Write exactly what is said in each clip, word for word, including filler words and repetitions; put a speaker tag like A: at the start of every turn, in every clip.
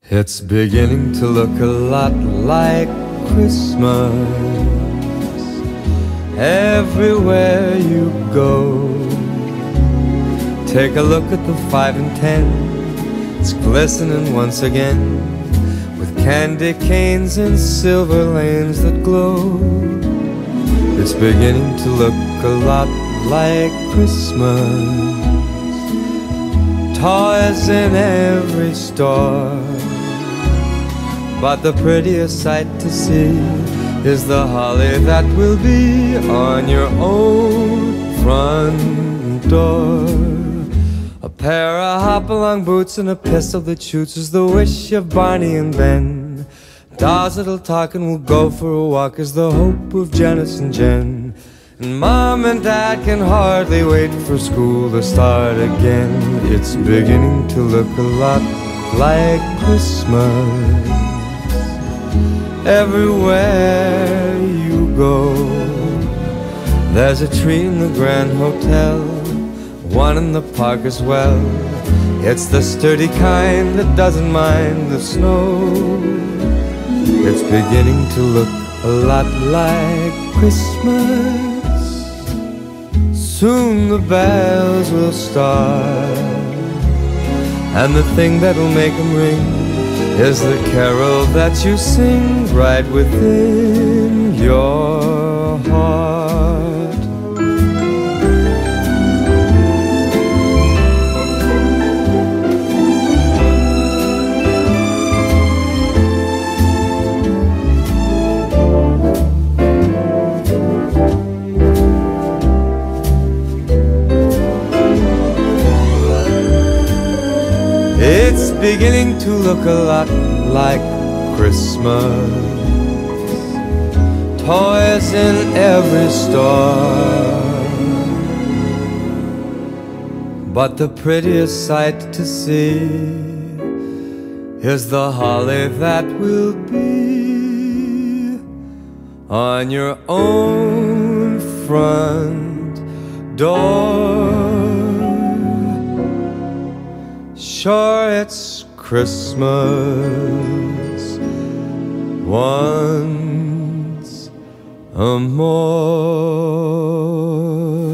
A: It's beginning to look a lot like Christmas everywhere you go. Take a look at the five and ten, it's glistening once again with candy canes and silver lanes that glow. It's beginning to look a lot like Christmas. Toys in every store, but the prettiest sight to see is the holly that will be on your own front door. A pair of hop-along boots and a pistol that shoots is the wish of Barney and Ben. Dolls that'll talk and will go for a walk is the hope of Janice and Jen. And Mom and Dad can hardly wait for school to start again. It's beginning to look a lot like Christmas everywhere you go. There's a tree in the Grand Hotel, one in the park as well. It's the sturdy kind that doesn't mind the snow. It's beginning to look a lot like Christmas. Soon the bells will start, and the thing that'll make them ring is the carol that you sing right within your heart. It's beginning to look a lot like Christmas. Toys in every store, but the prettiest sight to see is the holly that will be on your own front door. Sure, it's Christmas once a more.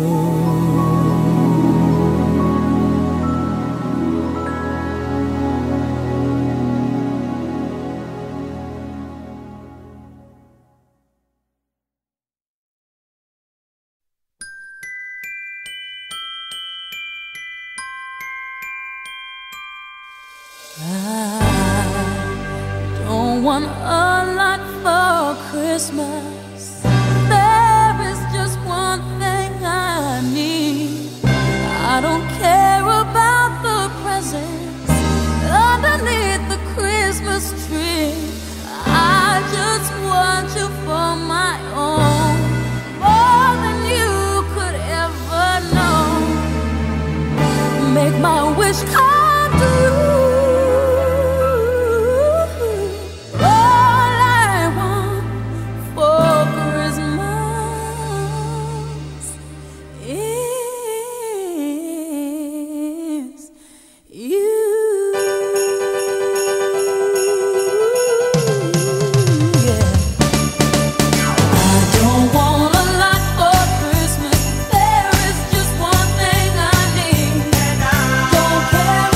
B: I don't want a lot for Christmas. There is just one thing I need. I don't care about the presents underneath the Christmas tree. I just want you for my own, more than you could ever know. Make my wish come true.
C: Care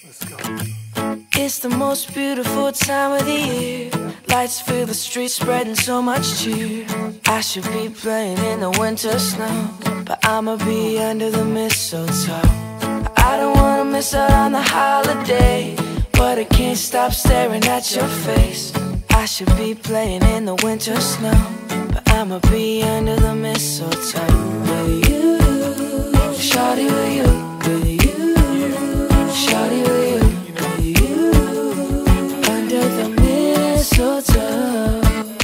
C: Let's go. It's the most beautiful time of the year. Lights fill the streets, spreading so much cheer. I should be playing in the winter snow, but I'ma be under the mistletoe. I don't wanna miss out on the holiday, but I can't stop staring at your face. I should be playing in the winter snow, but I'ma be under the mistletoe. With you, shawty, with you, with you, shawty, with you, with you, under the mistletoe.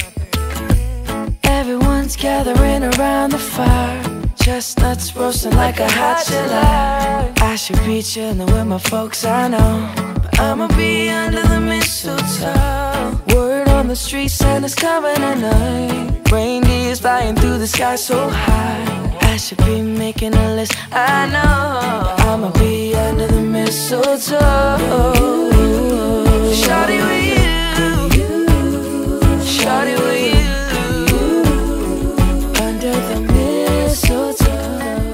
C: Everyone's gathering around the fire, chestnuts roasting like a hot July. I should be chilling with my folks, I know, but I'ma be under the mistletoe. Word on the street, Santa's coming tonight. Reindeer's flying through the sky so high. I should be making a list, I know, but I'ma be under the mistletoe. Shawty with you, shawty with you, under the mistletoe.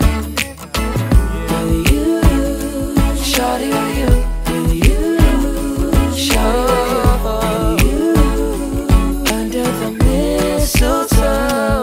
C: With you, shawty with you, with you, shawty with you, under the mistletoe.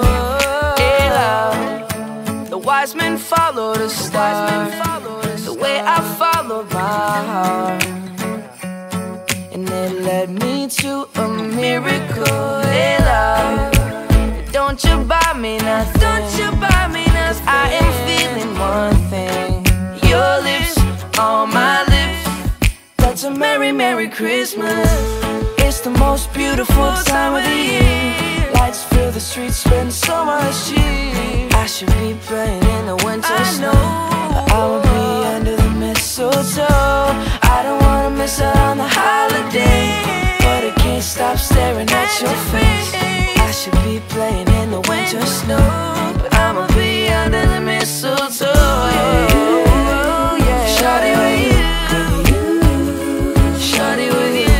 C: Yeah, the wise men follow the star, the way I followed my heart, and it led me to a miracle. Hey, love, don't you buy me nothing, don't you buy me nothing. I am feeling one thing, your lips on my lips. That's a merry, merry Christmas. It's the most beautiful time of the year. Lights fill the streets, spend so much cheer. I should be playing in the winter snow, but I will be under the mistletoe. I don't wanna miss out on the holiday, but I can't stop staring at your face. I should be playing in the winter snow, but I'ma be under the mistletoe. Yeah, yeah. Shawty with you, shawty with you,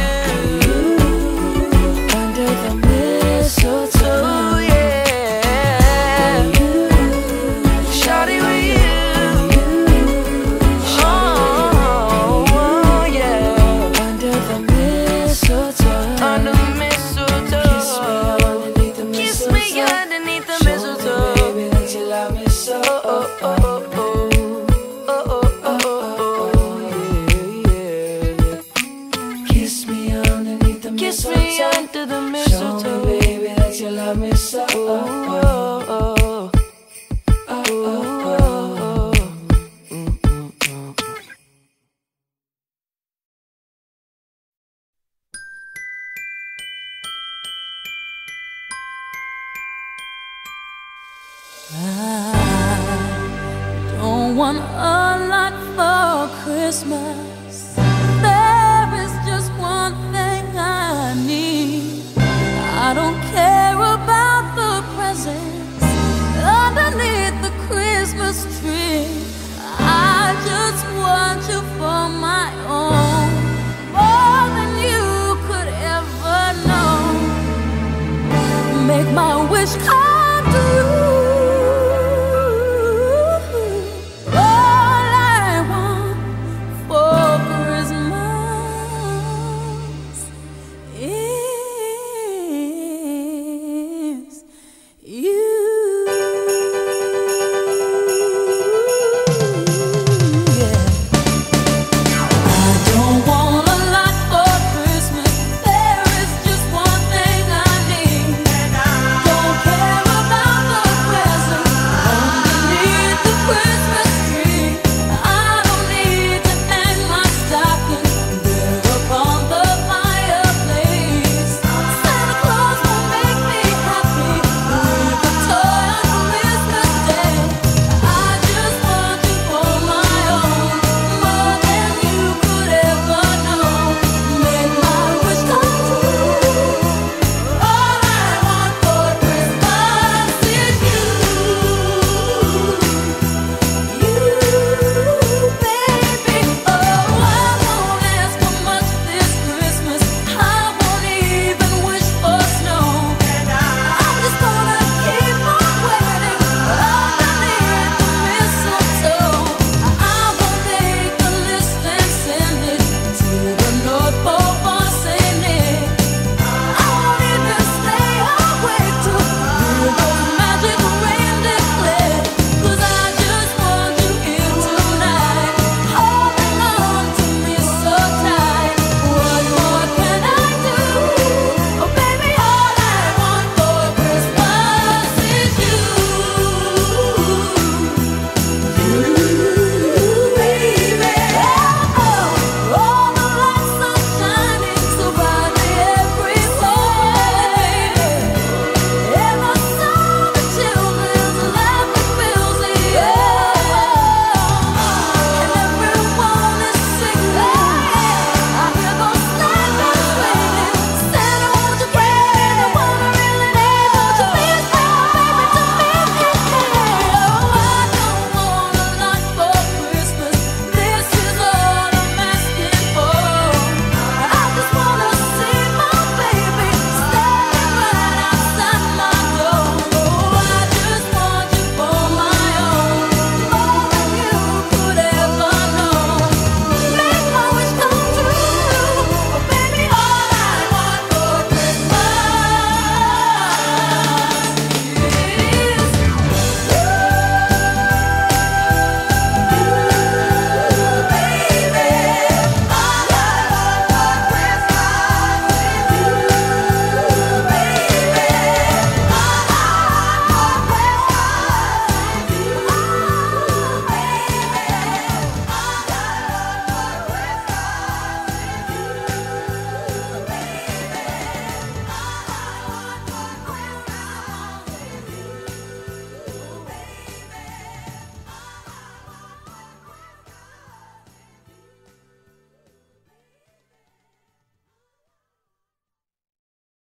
C: under the mistletoe. Yeah, shawty with you, oh yeah, under the mistletoe, under the mistletoe. Kiss me underneath the mistletoe, baby, that you love me so. Oh, oh, oh, oh, oh, oh, oh, yeah. Kiss me underneath the mistletoe, kiss me under the mistletoe. Show me, baby, that you love me so. Oh, oh, oh, oh, oh, oh, oh. Mm, mm, mm.
B: I don't want a lot for Christmas. There is just one thing I need. I don't care about the presents underneath the Christmas tree. I just want you for my own, more than you could ever know. Make my wish come true.